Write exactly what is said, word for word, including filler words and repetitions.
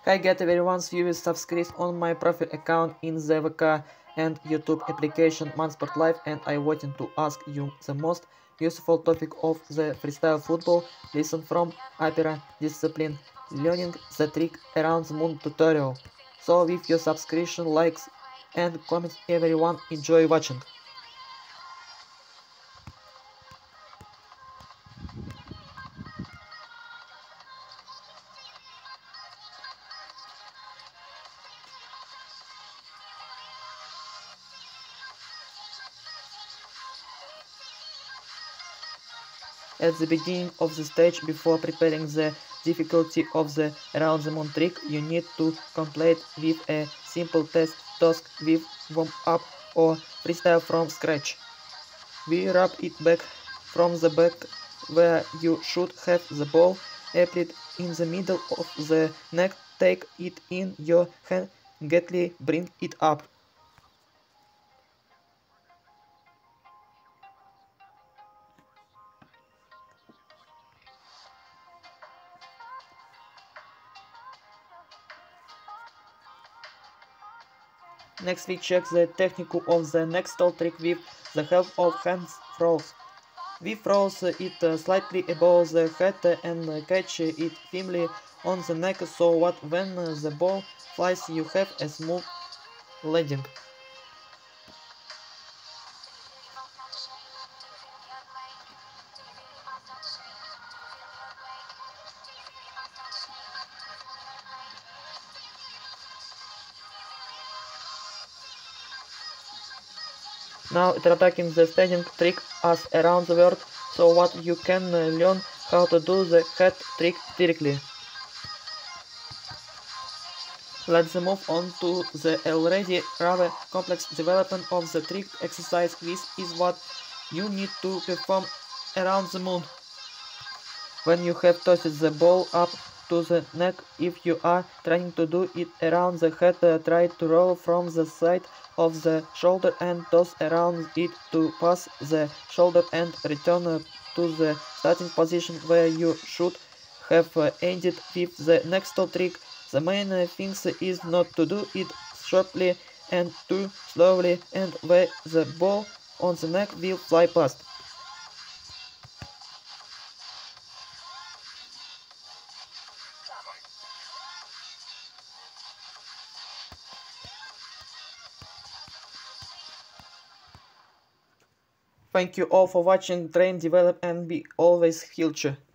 Hi get everyone, viewers subscribe on my profile account in the V K and YouTube application Mansport Live, and I wanted to ask you the most useful topic of the freestyle football. Listen from opera discipline, learning the trick around the moon tutorial. So with your subscription, likes and comments, everyone enjoy watching. At the beginning of the stage, before preparing the difficulty of the around the moon trick, you need to complete with a simple test task with warm up or freestyle from scratch. We rub it back from the back where you should have the ball, applied in the middle of the neck, take it in your hand, gently bring it up. Next we check the technique of the next stall trick with the help of hands throws. We throws it slightly above the head and catch it firmly on the neck, so what when the ball flies you have a smooth landing. Now attacking the standing trick as around the world, so what you can learn how to do the head trick directly. Let's move on to the already rather complex development of the trick exercise. This is what you need to perform around the moon. When you have tossed the ball up to the neck, if you are trying to do it around the head, uh, try to roll from the side of the shoulder and toss around it to pass the shoulder and return uh, to the starting position where you should have uh, ended with the next trick. The main uh, thing is not to do it sharply and too slowly, and where the ball on the neck will fly past. Thank you all for watching, train, develop and be always healthy.